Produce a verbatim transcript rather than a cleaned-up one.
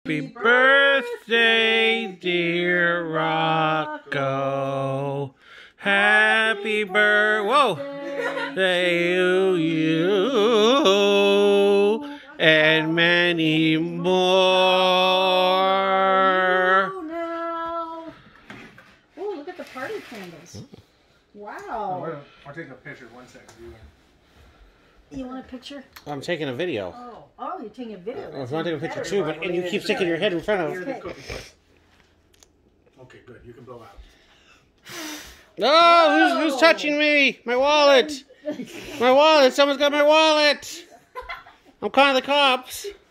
Happy birthday, dear Rocco. Happy birthday, whoa, to you, and many more. Oh, look at the party candles. Wow. I'll take a picture one second. You want a picture? I'm taking a video. Oh, oh, you're taking a video. I was going to take a picture too, but and you keep sticking your head in front of. Okay. Okay, good. You can blow out. Oh, who's, who's touching me? My wallet. My wallet. Someone's got my wallet. I'm calling the cops.